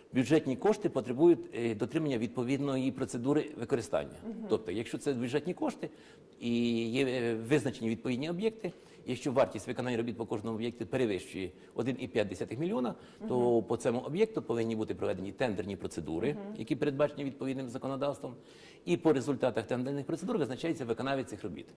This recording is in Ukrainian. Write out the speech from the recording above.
бюджетні кошти потребують дотримання відповідної процедури використання. Тобто, якщо це бюджетні кошти і є визначені відповідні об'єкти, якщо вартість виконання робіт по кожному об'єкту перевищує 1,5 мільйона, то по цьому об'єкту повинні бути проведені тендерні процедури, які передбачені відповідним законодавством, і по результатах тендерних процедур визначається виконавець цих робіт.